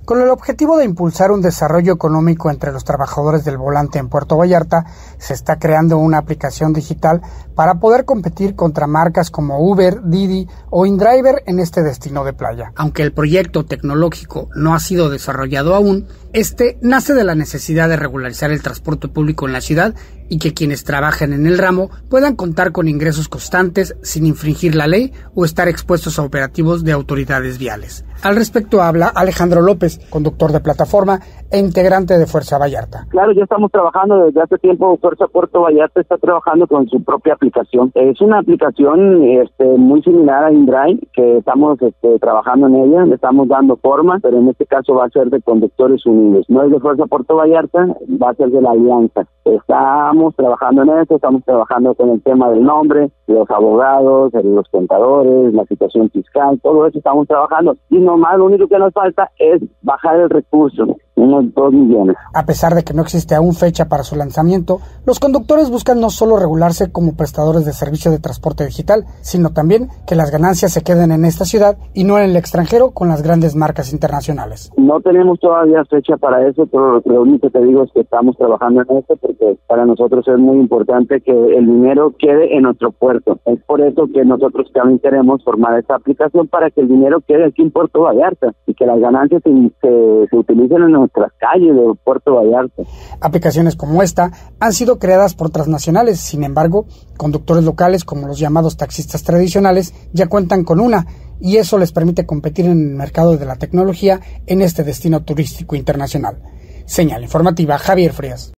Con el objetivo de impulsar un desarrollo económico entre los trabajadores del volante en Puerto Vallarta, se está creando una aplicación digital para poder competir contra marcas como Uber, Didi o InDriver en este destino de playa. Aunque el proyecto tecnológico no ha sido desarrollado aún, este nace de la necesidad de regularizar el transporte público en la ciudad y que quienes trabajen en el ramo puedan contar con ingresos constantes sin infringir la ley o estar expuestos a operativos de autoridades viales. Al respecto habla Alejandro López, conductor de plataforma e integrante de Fuerza Vallarta. Claro, ya estamos trabajando desde hace tiempo. Fuerza Puerto Vallarta está trabajando con su propia aplicación. Es una aplicación muy similar a InDrive, que estamos trabajando en ella, le estamos dando forma, pero en este caso va a ser de Conductores Unidos. No es de Fuerza Puerto Vallarta, va a ser de la Alianza. Estamos trabajando en eso, estamos trabajando con el tema del nombre, los abogados, los contadores, la situación fiscal, todo eso estamos trabajando. Y nomás lo único que nos falta es bajar el recurso, unos 2 millones. A pesar de que no existe aún fecha para su lanzamiento, los conductores buscan no solo regularse como prestadores de servicio de transporte digital, sino también que las ganancias se queden en esta ciudad y no en el extranjero con las grandes marcas internacionales. No tenemos todavía fecha para eso, pero lo único que te digo es que estamos trabajando en esto porque para nosotros es muy importante que el dinero quede en nuestro puerto. Es por eso que nosotros también queremos formar esta aplicación para que el dinero quede aquí en Puerto Vallarta y que las ganancias se utilicen en nuestras calles de Puerto Vallarta. Aplicaciones como esta han sido creadas por transnacionales, sin embargo, conductores locales como los llamados taxistas tradicionales ya cuentan con una, y eso les permite competir en el mercado de la tecnología en este destino turístico internacional. Señal informativa, Javier Frías.